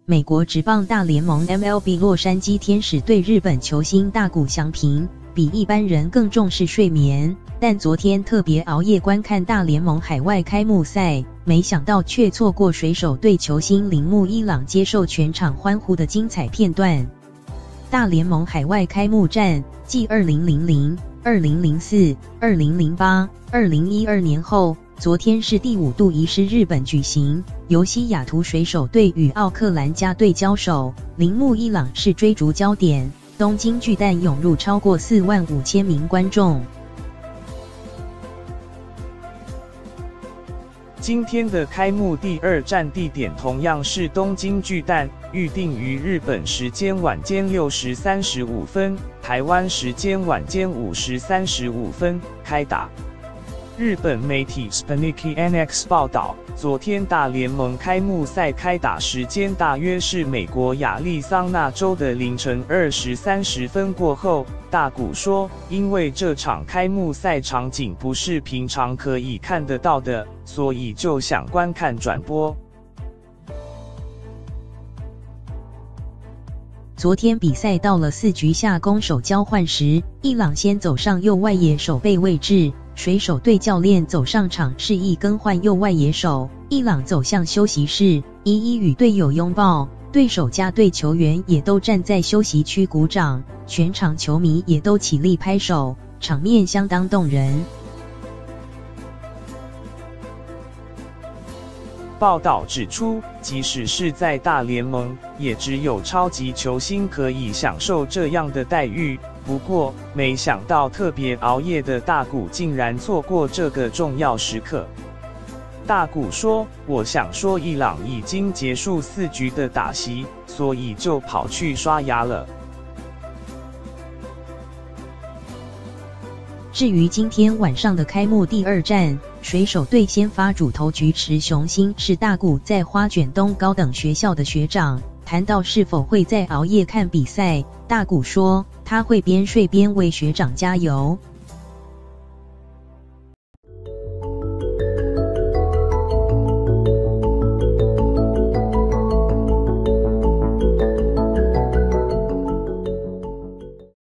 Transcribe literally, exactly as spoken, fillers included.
美国职棒大联盟 M L B 洛杉矶天使队日本球星大谷翔平比一般人更重视睡眠，但昨天特别熬夜观看大联盟海外开幕赛，没想到却错过水手队球星铃木一朗接受全场欢呼的精彩片段。大联盟海外开幕战继二零零零、二零零四、二零零八、二零一二年后，昨天是第五度移师日本举行，由西雅图水手队与奥克兰加队交手，铃木一朗是追逐焦点，东京巨蛋涌入超过四万五千名观众。 今天的开幕第二站地点同样是东京巨蛋，预定于日本时间晚间六时三十五分，台湾时间晚间五时三十五分开打。日本媒体 Spanicky N X 报道，昨天大联盟开幕赛开打时间大约是美国亚利桑那州的凌晨二时三十分过后。大谷说，因为这场开幕赛场景不是平常可以看得到的，所以就想观看转播。 昨天比赛到了四局下攻守交换时，一朗先走上右外野守备位置，水手队教练走上场示意更换右外野手，一朗走向休息室，一一与队友拥抱，对手加队球员也都站在休息区鼓掌，全场球迷也都起立拍手，场面相当动人。 报道指出，即使是在大联盟，也只有超级球星可以享受这样的待遇。不过，没想到特别熬夜的大谷竟然错过这个重要时刻。大谷说：“我想说，伊朗已经结束四局的打席，所以就跑去刷牙了。” 至于今天晚上的开幕第二战，水手队先发主投菊池雄星是大谷在花卷东高等学校的学长。谈到是否会再熬夜看比赛，大谷说他会边睡边为学长加油。